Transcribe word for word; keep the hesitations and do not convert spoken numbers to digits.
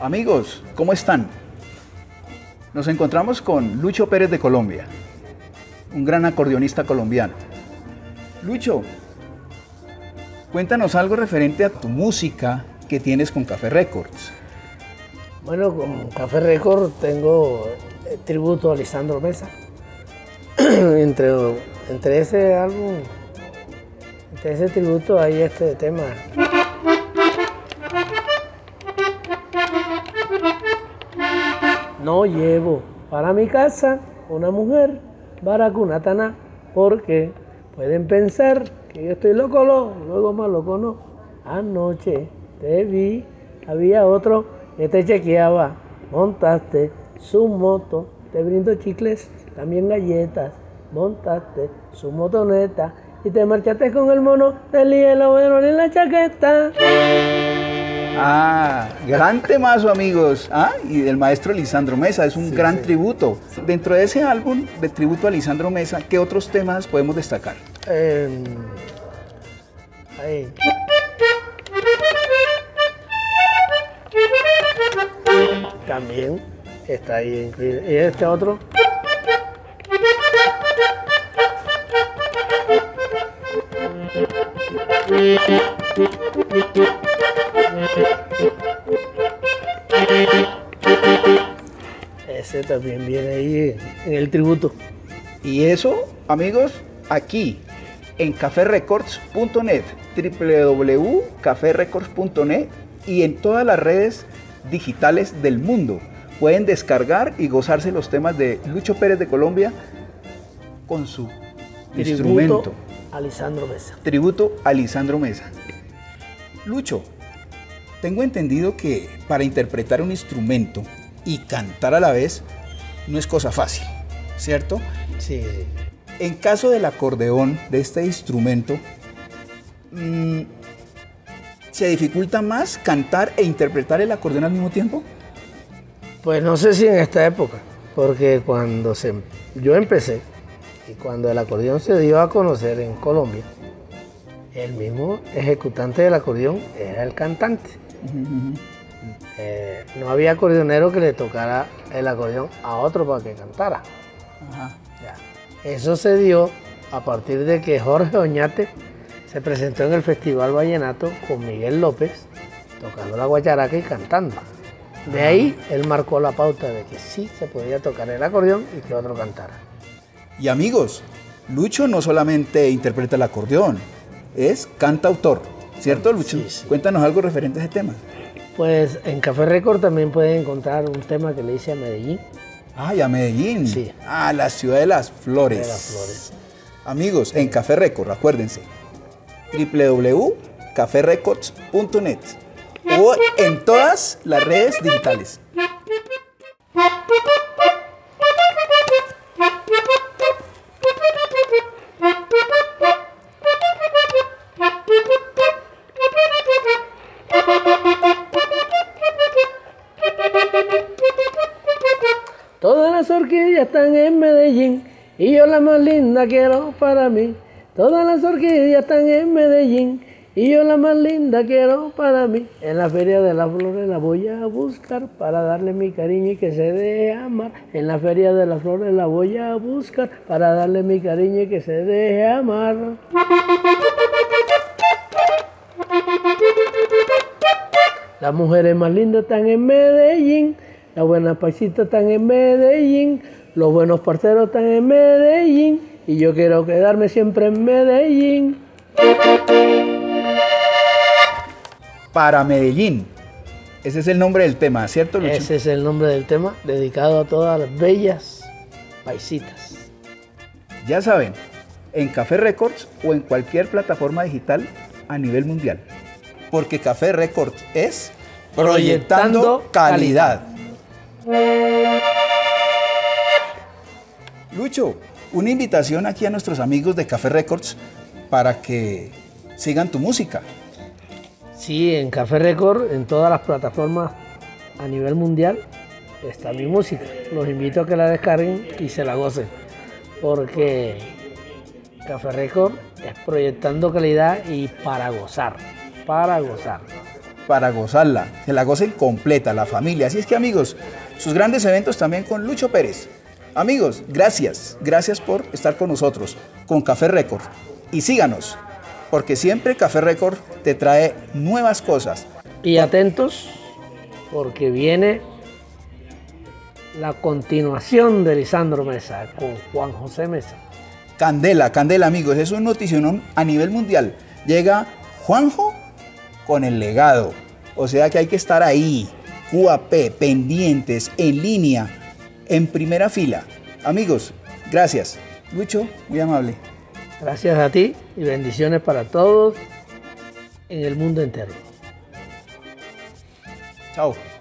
Amigos, ¿cómo están? Nos encontramos con Lucho Pérez de Colombia, un gran acordeonista colombiano. Lucho, cuéntanos algo referente a tu música que tienes con Café Records. Bueno, con Café Records tengo el tributo a Lisandro Mesa. entre, entre ese álbum, entre ese tributo hay este tema. No llevo para mi casa una mujer baracunatana, porque pueden pensar que yo estoy loco, lo, luego más loco no. Anoche te vi, había otro que te chequeaba, montaste su moto, te brindo chicles, también galletas, montaste su motoneta y te marchaste con el mono del hielo en la chaqueta. Ah, gran temazo, amigos. Ah, y del maestro Lisandro Mesa, es un sí, gran sí. tributo. Dentro de ese álbum de tributo a Lisandro Mesa, ¿qué otros temas podemos destacar? Eh, ahí. También está ahí incluido. ¿Y este otro? Ese también viene ahí en el tributo. Y eso, amigos, aquí en café records punto net, doble u doble u doble u punto café records punto net, y en todas las redes digitales del mundo pueden descargar y gozarse los temas de Lucho Pérez de Colombia con su tributo instrumento. A Lisandro Mesa. Tributo a Lisandro Mesa. Lucho, tengo entendido que para interpretar un instrumento y cantar a la vez no es cosa fácil, ¿cierto? Sí. En caso del acordeón, de este instrumento, mmm, ¿se dificulta más cantar e interpretar el acordeón al mismo tiempo? Pues no sé si en esta época, porque cuando se, yo empecé y cuando el acordeón se dio a conocer en Colombia, el mismo ejecutante del acordeón era el cantante. Uh-huh. eh, no había acordeonero que le tocara el acordeón a otro para que cantara. Uh-huh. Ya. Eso se dio a partir de que Jorge Oñate se presentó en el Festival Vallenato con Miguel López, tocando la guacharaca y cantando. De ahí él marcó la pauta de que sí se podía tocar el acordeón y que otro cantara. Y amigos, Lucho no solamente interpreta el acordeón, es cantautor, ¿cierto, Lucho? Sí, sí. Cuéntanos algo referente a ese tema. Pues en Café Record también pueden encontrar un tema que le hice a Medellín. Ah, y a Medellín. Sí. Ah, la ciudad de las flores. De las flores. Amigos, sí. En Café Record, acuérdense, doble u doble u doble u punto café records punto net o en todas las redes digitales. Todas las orquídeas están en Medellín y yo la más linda quiero para mí. Todas las orquídeas están en Medellín y yo la más linda quiero para mí. En la feria de las flores la voy a buscar para darle mi cariño y que se deje amar. En la feria de las flores la voy a buscar para darle mi cariño y que se deje amar. Las mujeres más lindas están en Medellín, las buenas paisitas están en Medellín, los buenos parceros están en Medellín y yo quiero quedarme siempre en Medellín. Para Medellín. Ese es el nombre del tema, ¿cierto, Lucho? Ese es el nombre del tema, dedicado a todas las bellas paisitas. Ya saben, en Café Records o en cualquier plataforma digital a nivel mundial. Porque Café Records es proyectando, proyectando calidad. calidad. Lucho, una invitación aquí a nuestros amigos de Café Records para que sigan tu música. Sí, en Café Record, en todas las plataformas a nivel mundial, está mi música. Los invito a que la descarguen y se la gocen, porque Café Record es proyectando calidad y para gozar, para gozar. para gozarla, que la gocen completa, la familia. Así es que amigos, sus grandes eventos también con Lucho Pérez. Amigos, gracias, gracias por estar con nosotros, con Café Record. Y síganos, porque siempre Café Record te trae nuevas cosas. Y atentos, porque viene la continuación de Lisandro Mesa con Juan José Mesa. Candela, candela amigos, es un noticionón a nivel mundial. Llega Juanjo con el legado, o sea que hay que estar ahí, Q A P, pendientes, en línea, en primera fila. Amigos, gracias. Lucho, muy amable. Gracias a ti y bendiciones para todos en el mundo entero. Chao.